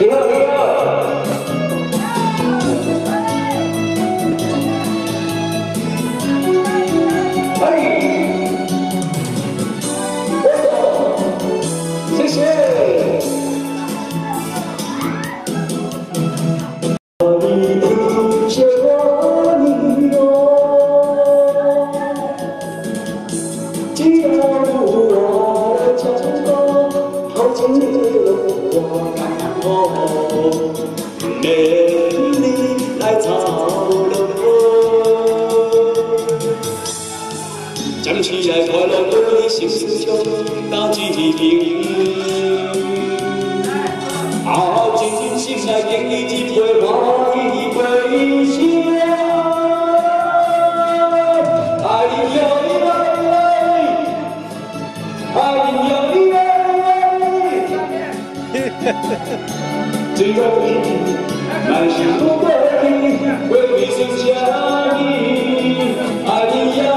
你好，你好。谢谢。 讲起来快乐的心事就打几瓶，啊，静静心来点一支桂花一杯香，哎呀哎呀，最后满心不归，为你剩下你，哎呀。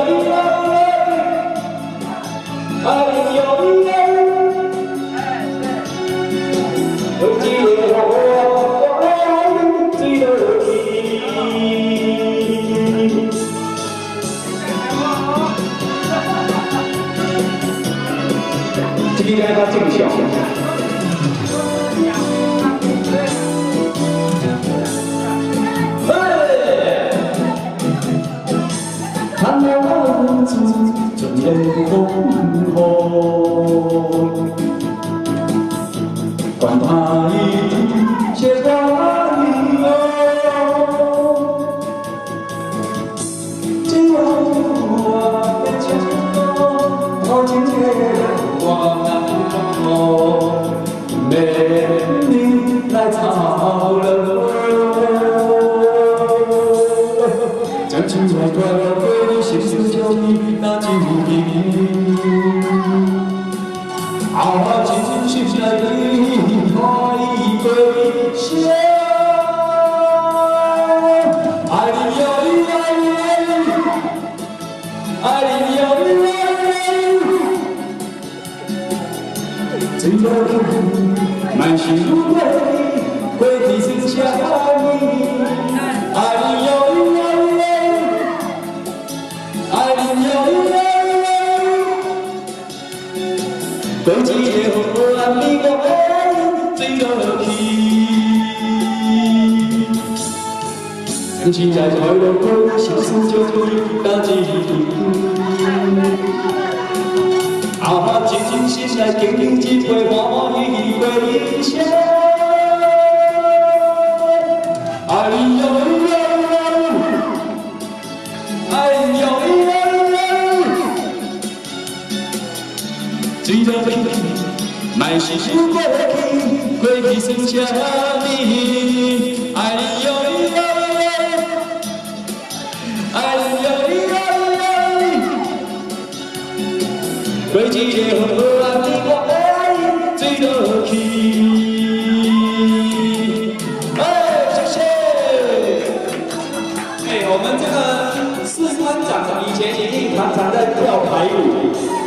哎呦喂，我记得我最得意。今天他尽孝。看我自尊严风红，管他一切光阴哦，今晚我的牵手，靠近我难过，美丽来草人，将青春快乐归你心事交你那几瓶。 啊，静静心来的花一杯香，爱你哟爱你哟，最后满心如归，归你剩下你，爱你哟爱你哟。 归之后，俺你我爱最得意。想起来快乐过，心事就打几瓶。啊，静静心来，静静几杯花一杯香。哎呦哎呦。 最得意，满心不归去，归去剩下你。哎呦哎呦，归之后俺你我爱最得意。哎，谢谢。哎，我们这个士官长以前一定常常在跳排舞。